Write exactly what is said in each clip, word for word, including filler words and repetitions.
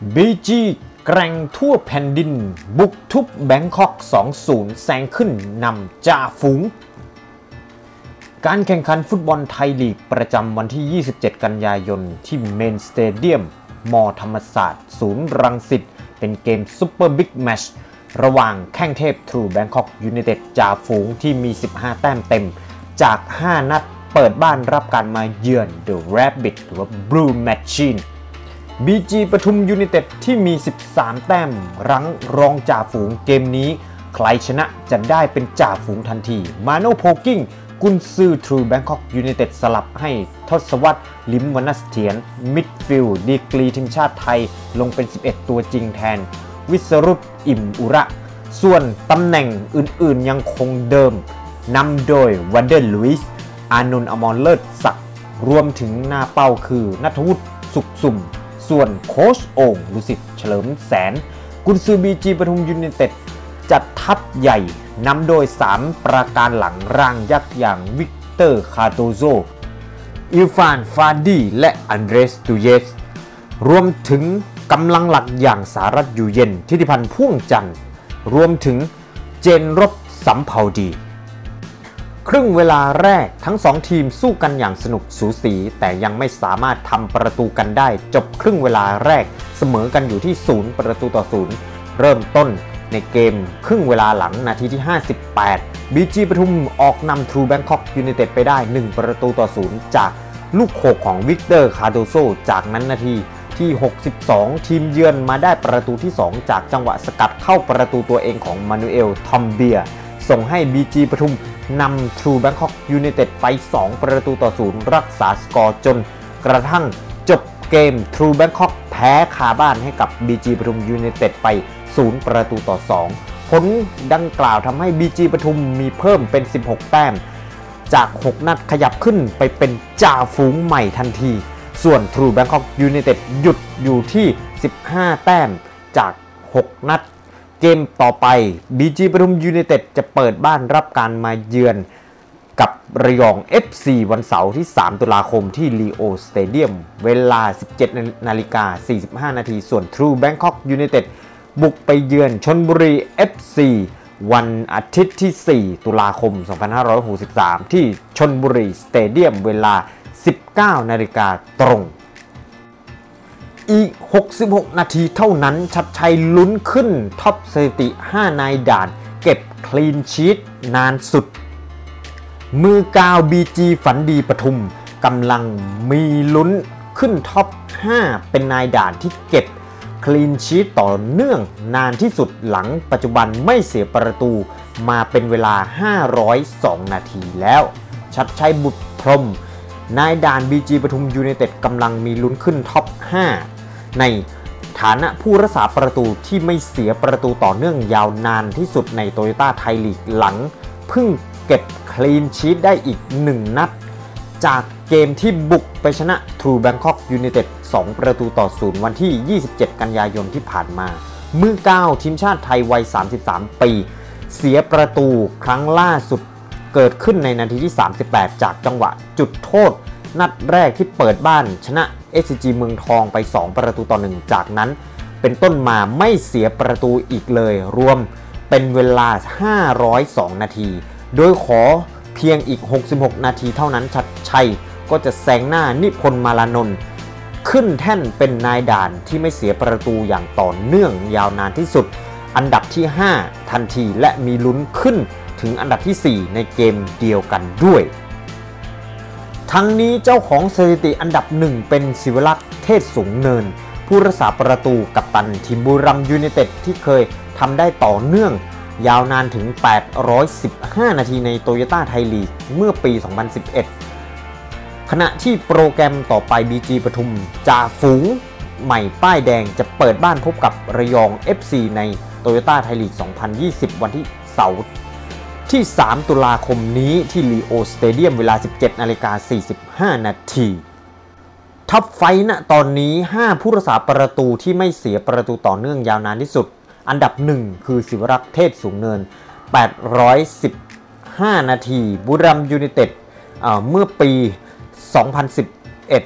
บี จี แกร่งทั่วแผ่นดินบุกทุบแบงคอก สองศูนย์ แซงขึ้นนำจ่าฝูงการแข่งขันฟุตบอลไทยลีกประจำวันที่ ยี่สิบเจ็ด กันยายนที่เมนสเตเดียมม.ธรรมศาสตร์ ศูนย์รังสิตเป็นเกมซุปเปอร์บิ๊กแมตช์ระหว่างแข้งเทพทรูแบงคอกยูไนเต็ดจ่าฝูงที่มีสิบห้าแต้มเต็มจาก ห้า นัดเปิดบ้านรับการมาเยือน The Rabbit หรือว่า Blue Machine บี จี ปทุมยูไนเต็ดที่มีสิบสามแต้มรั้งรองจ่าฝูงเกมนี้ใครชนะจะได้เป็นจ่าฝูงทันทีมาโนโพกิ้งกุนซือทรูแบงคอกยูไนเต็ดสลับให้ทศวรรษลิมวรรณเสถียรมิดฟิลด์ดีกรีทีมชาติไทยลงเป็นสิบเอ็ดตัวจริงแทนวิสรุตอิ่มอุระส่วนตำแหน่งอื่นๆยังคงเดิมนำโดยวันเดอร์ลุยส์อานนท์อมรเลิศศักดิ์รวมถึงหน้าเป้าคือณัฐวุฒิสุขสุ่มส่วนโค้ชโอ่งดุสิตเฉลิมแสนกุนซือบีจีปทุมยูไนเต็ดจัดทัพใหญ่นำโดยสามประการหลังร่างยักษ์อย่างวิกเตอร์คาโตโซอิลฟานฟาดีและอันเดรสตูเยสรวมถึงกำลังหลักอย่างสารัตอยู่เย็นทิติพันธ์พ่วงจันทร์รวมถึงเจนรบสำเภาดีครึ่งเวลาแรกทั้งสองทีมสู้กันอย่างสนุกสูสีแต่ยังไม่สามารถทำประตูกันได้จบครึ่งเวลาแรกเสมอกันอยู่ที่ศูนย์ประตูต่อศูนย์เริ่มต้นในเกมครึ่งเวลาหลังนาทีที่ห้าสิบแปด บี จี ปทุมออกนำทรูแบงคอกยูไนเต็ดไปได้หนึ่งประตูต่อศูนย์จากลูกโขกของวิกเตอร์คาโดโซจากนั้นนาทีที่หกสิบสองทีมเยือนมาได้ประตูที่สองจากจังหวะสกัดเข้าประตูตัวเองของมานูเอลทอมเบียส่งให้ บี จี ปทุมนำทรูแบงคอกยูไนเต็ดไปสองประตูต่อศูนย์รักษาสกอร์จนกระทั่งจบเกมทรูแบงคอกแพ้คาบ้านให้กับ บี จี ปทุมยูไนเต็ดไปศูนย์ประตูต่อสองผลดังกล่าวทำให้ บี จี ปทุมมีเพิ่มเป็นสิบหกแต้มจากหกนัดขยับขึ้นไปเป็นจ่าฝูงใหม่ทันทีส่วนทรูแบงคอกยูไนเต็ดหยุดอยู่ที่สิบห้าแต้มจากหกนัดเกมต่อไป บี จี ปทุมยูไนเต็ดจะเปิดบ้านรับการมาเยือนกับระยอง เอฟ ซี วันเสาร์ที่สามตุลาคมที่ลีโอสเตเดียมเวลา สิบเจ็ดนาฬิกาสี่สิบห้านาทีส่วนทรูแบงคอกยูไนเต็ดบุกไปเยือนชลบุรี เอฟ ซี วันอาทิตย์ที่สี่ตุลาคมสองพันห้าร้อยหกสิบสามที่ชลบุรีสเตเดียมเวลา สิบเก้านาฬิกาตรงอีกหกสิบหกนาทีเท่านั้นชัดชัยลุ้นขึ้นท็อปสถิติห้านายด่านเก็บคลีนชีตนานสุดมือกาว บี จี ฝันดีปทุมกำลังมีลุ้นขึ้นท็อปห้าเป็นนายด่านที่เก็บคลีนชีตต่อเนื่องนานที่สุดหลังปัจจุบันไม่เสียประตูมาเป็นเวลาห้าร้อยสองนาทีแล้วชัดชัยบุตรพรหมนายด่าน บี จี ปทุมยูไนเต็ดกำลังมีลุ้นขึ้นท็อปห้าในฐานะผู้รักษาประตูที่ไม่เสียประตูต่อเนื่องยาวนานที่สุดในโตโยต้าไทยลีกหลังเพิ่งเก็บคลีนชีตได้อีกหนึ่งนัดจากเกมที่บุกไปชนะทรูแบงคอกยูไนเต็ดสองประตูต่อศูนย์วันที่ยี่สิบเจ็ดกันยายนที่ผ่านมามือเก้าทีมชาติไทยวัยสามสิบสามปีเสียประตูครั้งล่าสุดเกิดขึ้นในนาทีที่สามสิบแปดจากจังหวะจุดโทษนัดแรกที่เปิดบ้านชนะ เอส ซี จี เมืองทองไปสองประตูต่อหนึ่งจากนั้นเป็นต้นมาไม่เสียประตูอีกเลยรวมเป็นเวลาห้าร้อยสองนาทีโดยขอเพียงอีกหกสิบหกนาทีเท่านั้นชัดชัยก็จะแซงหน้านิพนธ์มาลานนท์ขึ้นแท่นเป็นนายด่านที่ไม่เสียประตูอย่างต่อเนื่องยาวนานที่สุดอันดับที่ห้าทันทีและมีลุ้นขึ้นถึงอันดับที่สี่ในเกมเดียวกันด้วยทั้งนี้เจ้าของสถิติอันดับหนึ่งเป็นศิวลักษณ์เทศสูงเนินผู้รักษาประตูกัปตันทีมบุรีรัมย์ยูไนเต็ดที่เคยทำได้ต่อเนื่องยาวนานถึงแปดร้อยสิบห้านาทีในโตโยต้าไทยลีกเมื่อปีสองพันสิบเอ็ดขณะที่โปรแกรมต่อไป บี จี ปทุมจ่าฝูงใหม่ป้ายแดงจะเปิดบ้านพบกับระยอง เอฟ ซี ในโตโยต้าไทยลีกสองพันยี่สิบวันที่เสาร์ที่สามตุลาคมนี้ที่ลีโอสเตเดียมเวลา สิบเจ็ดนาฬิกาสี่สิบห้านาทีท็อปไฟว์ณตอนนี้ห้าผู้รักษาประตูที่ไม่เสียประตูต่อเนื่องยาวนานที่สุดอันดับหนึ่งคือศิวรักษ์เทศสูงเนินแปดร้อยสิบห้านาทีบุรีรัมย์ยูไนเต็ดเมื่อปีสองพันสิบเอ็ด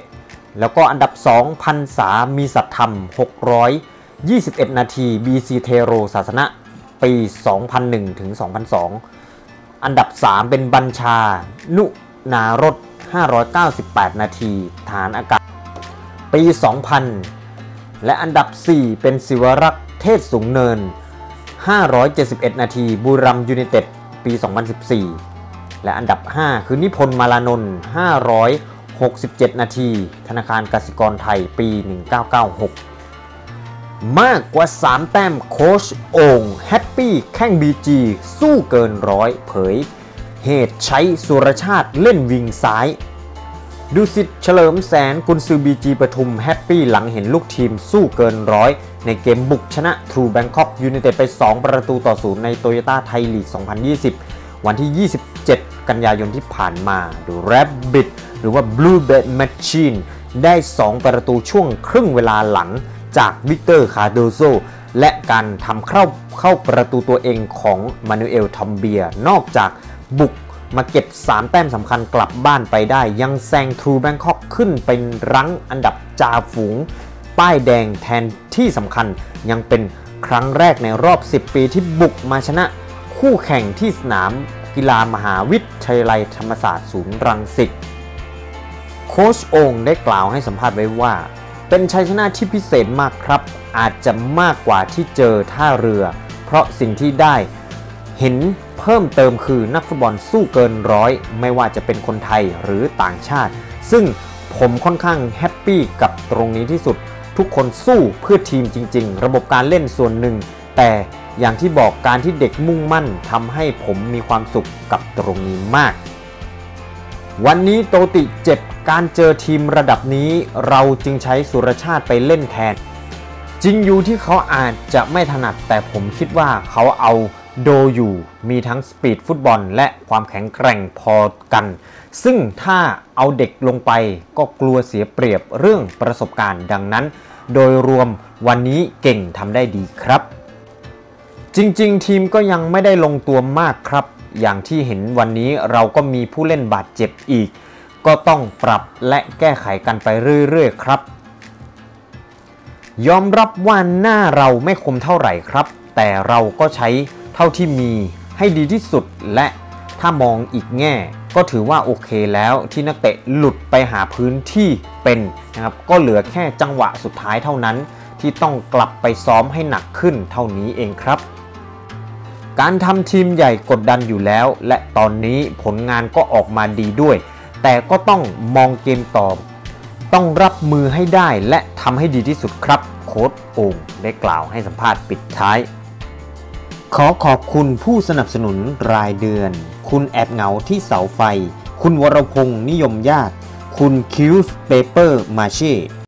แล้วก็อันดับสองพันษามีสัตธรรมหกร้อยยี่สิบเอ็ดนาที บี ซี เทโรศาสนะปีสองพันหนึ่งถึงสองพันสองอันดับสามเป็นบัญชานุนารถห้าร้อยเก้าสิบแปดนาทีฐานอากาศปีสองพันและอันดับสี่เป็นศิวรักษ์เทศสูงเนินห้าร้อยเจ็ดสิบเอ็ดนาทีบุรีรัมย์ยูไนเต็ดปีสองพันสิบสี่และอันดับห้าคือนิพนธ์มาลานนท์ห้าร้อยหกสิบเจ็ดนาทีธนาคารกสิกรไทยปีหนึ่งเก้าเก้าหกมากกว่าสามแต้มโค้ชโอ่งแฮปปี้แข้ง บี จี สู้เกินร้อยเผยเหตุใช้สุรชาติเล่นวิงซ้ายดุสิตเฉลิมแสนกุนซือ บี จี ปทุมแฮปปี้หลังเห็นลูกทีมสู้เกินร้อยในเกมบุกชนะ True Bangkok United ไปสองประตูต่อศูนย์ใน Toyota Thai League สองพันยี่สิบวันที่ยี่สิบเจ็ดกันยายนที่ผ่านมา The Rabbit หรือว่า Blue Bed Machine ได้สองประตูช่วงครึ่งเวลาหลังจากวิกเตอร์คาร์โดโซและการทำเข้าเข้าประตูตัวเองของมานูเอลทอมเบียนอกจากบุกมาเก็บสามแต้มสำคัญกลับบ้านไปได้ยังแซง True Bangkok ขึ้นเป็นรั้งอันดับจ่าฝูงป้ายแดงแทนที่สำคัญยังเป็นครั้งแรกในรอบสิบปีที่บุกมาชนะคู่แข่งที่สนามกีฬามหาวิทยาลัยธรรมศาสตร์ศูนย์รังสิตโค้ชโอ่งได้กล่าวให้สัมภาษณ์ไว้ว่าเป็นชัยชนะที่พิเศษมากครับอาจจะมากกว่าที่เจอท่าเรือเพราะสิ่งที่ได้เห็นเพิ่มเติมคือนักฟุตบอลสู้เกินร้อยไม่ว่าจะเป็นคนไทยหรือต่างชาติซึ่งผมค่อนข้างแฮปปี้กับตรงนี้ที่สุดทุกคนสู้เพื่อทีมจริงๆระบบการเล่นส่วนหนึ่งแต่อย่างที่บอกการที่เด็กมุ่งมั่นทำให้ผมมีความสุขกับตรงนี้มากวันนี้โตติเจ็บการเจอทีมระดับนี้เราจึงใช้สุรชาติไปเล่นแทนจริงอยู่ที่เขาอาจจะไม่ถนัดแต่ผมคิดว่าเขาเอาโดอยู่มีทั้งสปีดฟุตบอลและความแข็งแกร่งพอกันซึ่งถ้าเอาเด็กลงไปก็กลัวเสียเปรียบเรื่องประสบการณ์ดังนั้นโดยรวมวันนี้เก่งทำได้ดีครับจริงๆทีมก็ยังไม่ได้ลงตัวมากครับอย่างที่เห็นวันนี้เราก็มีผู้เล่นบาดเจ็บอีกก็ต้องปรับและแก้ไขกันไปเรื่อยๆครับยอมรับว่าหน้าเราไม่คมเท่าไหร่ครับแต่เราก็ใช้เท่าที่มีให้ดีที่สุดและถ้ามองอีกแง่ก็ถือว่าโอเคแล้วที่นักเตะหลุดไปหาพื้นที่เป็นนะครับก็เหลือแค่จังหวะสุดท้ายเท่านั้นที่ต้องกลับไปซ้อมให้หนักขึ้นเท่านี้เองครับการทำทีมใหญ่กดดันอยู่แล้วและตอนนี้ผลงานก็ออกมาดีด้วยแต่ก็ต้องมองเกมต่อต้องรับมือให้ได้และทำให้ดีที่สุดครับโค้ชโอ่งได้กล่าวให้สัมภาษณ์ปิดท้ายขอขอบคุณผู้สนับสนุนรายเดือนคุณแอบเหงาที่เสาไฟคุณวรพงษ์นิยมญาติคุณคิวส์เปเปอร์มาเช่